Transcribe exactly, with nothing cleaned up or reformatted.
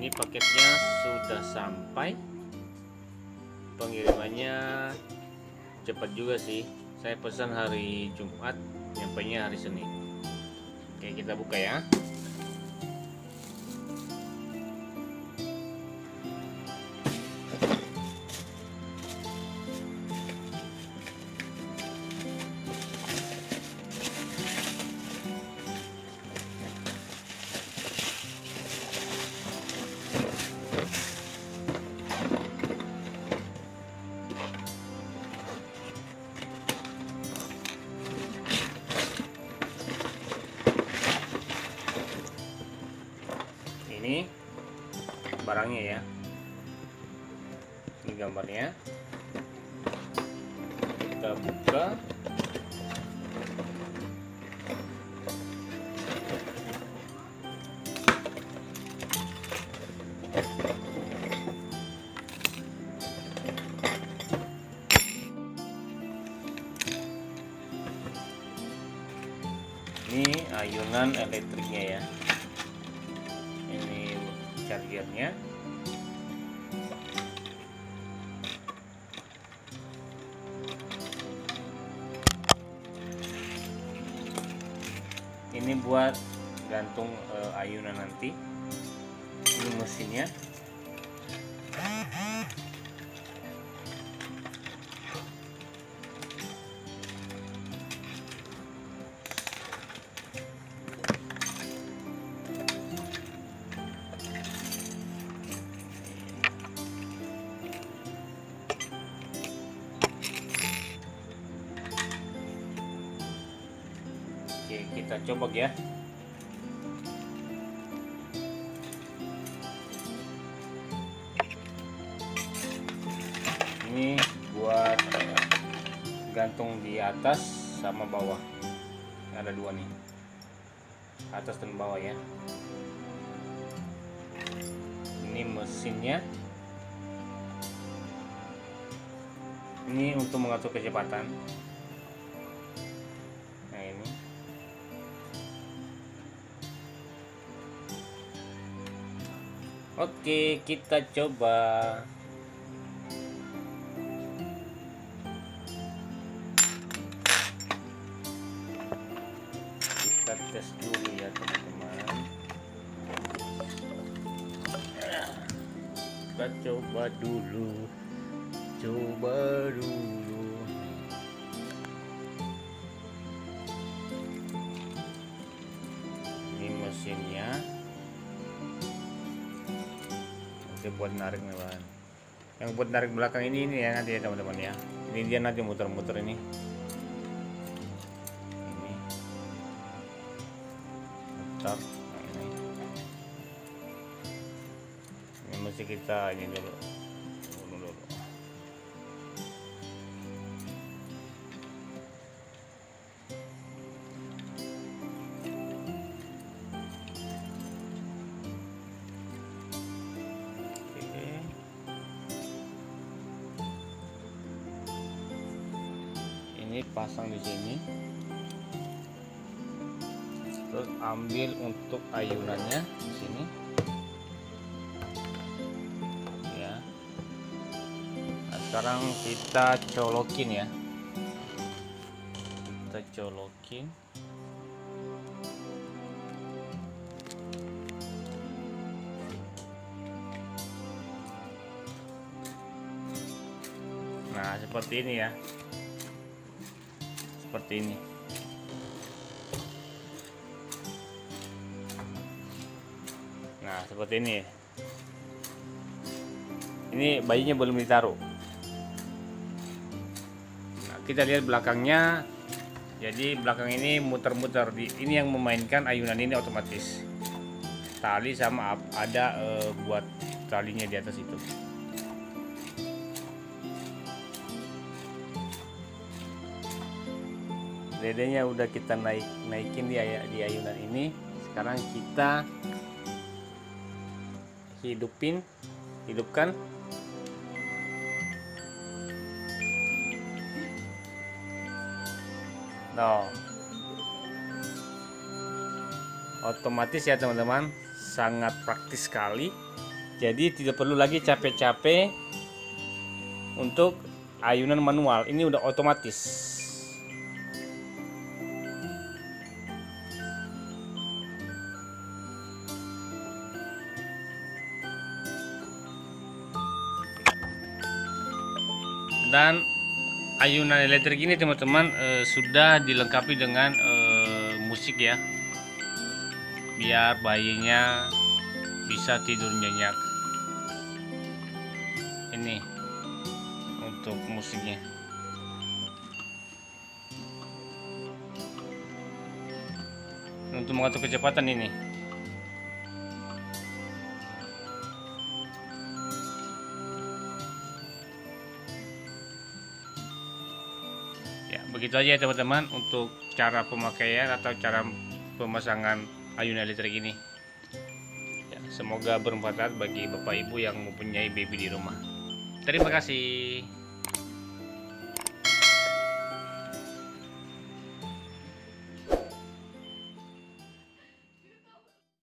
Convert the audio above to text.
Ini paketnya sudah sampai. Pengirimannya cepat juga sih. Saya pesan hari Jumat, nyampainya hari Senin. Oke, kita buka ya. Ini barangnya ya, ini gambarnya. Kita buka. Ini ayunan elektriknya ya, ini chargernya. Ini buat gantung uh, ayunan nanti. Ini mesinnya. Oke, kita coba ya. Ini buat gantung di atas sama bawah. Ada dua nih, atas dan bawah ya. Ini mesinnya. Ini untuk mengatur kecepatan. Nah ini. Oke, kita coba. Kita tes dulu ya teman-teman. Kita coba dulu. Coba dulu. Ini mesinnya. Buat narik nih Bang. Yang buat narik belakang ini ini ya nanti ya teman-teman ya. Ini dia nanti muter-muter ini. Ini muter. Nah, ini. Ini mesti kita ini dulu. Dulu dulu. Ini pasang di sini, terus ambil untuk ayunannya di sini ya. Nah, sekarang kita colokin ya, kita colokin. Nah seperti ini ya, seperti ini. Nah seperti ini. Ini bayinya belum ditaruh. Nah, kita lihat belakangnya. Jadi belakang ini muter-muter. Ini yang memainkan ayunan ini otomatis. Tali sama ada e, buat talinya di atas itu. Dedenya udah kita naik naikin di, di ayunan ini. Sekarang kita hidupin, hidupkan. Nah, otomatis ya teman-teman, sangat praktis sekali. Jadi tidak perlu lagi capek-capek untuk ayunan manual, ini udah otomatis. Dan ayunan elektrik ini teman-teman eh, sudah dilengkapi dengan eh, musik ya, biar bayinya bisa tidur nyenyak. Ini untuk musiknya. Untuk mengatur kecepatan ini. Ya, begitu aja ya teman-teman untuk cara pemakaian atau cara pemasangan ayunan elektrik ini. Ya, semoga bermanfaat bagi bapak ibu yang mempunyai baby di rumah. Terima kasih.